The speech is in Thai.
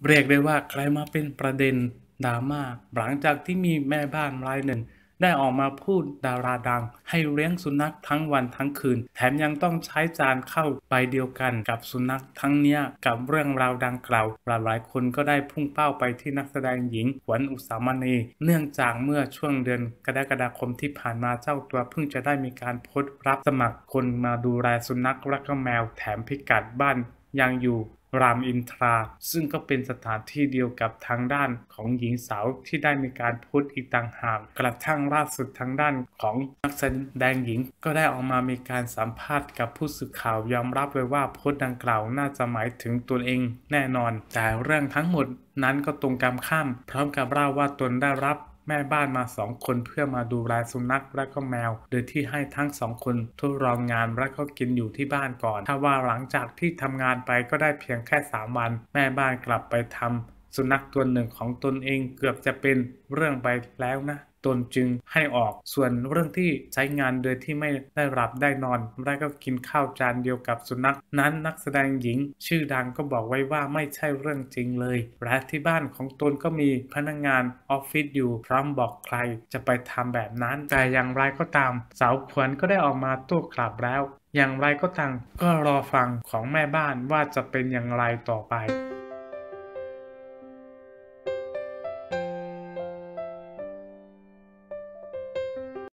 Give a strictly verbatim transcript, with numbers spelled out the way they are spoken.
เรียกได้ว่ากลายมาเป็นประเด็นดราม่าหลังจากที่มีแม่บ้านรายหนึ่งได้ออกมาพูดดาราดังให้เลี้ยงสุนัขทั้งวันทั้งคืนแถมยังต้องใช้จานเข้าใบเดียวกันกับสุนัขทั้งเนี้ยกับเรื่องราวดังกล่าวหลายๆคนก็ได้พุ่งเป้าไปที่นักแสดงหญิงขวัญอุสามณีเนื่องจากเมื่อช่วงเดือนกรกฎาคมที่ผ่านมาเจ้าตัวเพิ่งจะได้มีการโพสต์รับสมัครคนมาดูแลสุนัขและก็แมวแถมพิกัดบ้านยังอยู่รามอินทราซึ่งก็เป็นสถานที่เดียวกับทางด้านของหญิงสาวที่ได้มีการโพสต์อีกต่างหากกระทั่งล่าสุดทางด้านของนักแสดงหญิงก็ได้ออกมามีการสัมภาษณ์กับผู้สื่อข่าวยอมรับเลยว่าโพสต์ดังกล่าวน่าจะหมายถึงตนเองแน่นอนแต่เรื่องทั้งหมดนั้นก็ตรงกันข้ามพร้อมกับเล่าว่าตนได้รับแม่บ้านมาสองคนเพื่อมาดูแลสุนัขและก็แมวโดยที่ให้ทั้งสองคนทดลองงานและก็กินอยู่ที่บ้านก่อนถ้าว่าหลังจากที่ทำงานไปก็ได้เพียงแค่สามวันแม่บ้านกลับไปทำสุนัขตัวหนึ่งของตนเองเกือบจะเป็นเรื่องไปแล้วนะตนจึงให้ออกส่วนเรื่องที่ใช้งานโดยที่ไม่ได้หลับได้นอนและก็กินข้าวจานเดียวกับสุนัขนั้นนักแสดงหญิงชื่อดังก็บอกไว้ว่าไม่ใช่เรื่องจริงเลยและที่บ้านของตนก็มีพนักงานออฟฟิศอยู่พร้อมบอกใครจะไปทำแบบนั้นแต่อย่างไรก็ตามสาวขวัญก็ได้ออกมาโต้กลับแล้วอย่างไรก็ตามก็รอฟังของแม่บ้านว่าจะเป็นอย่างไรต่อไป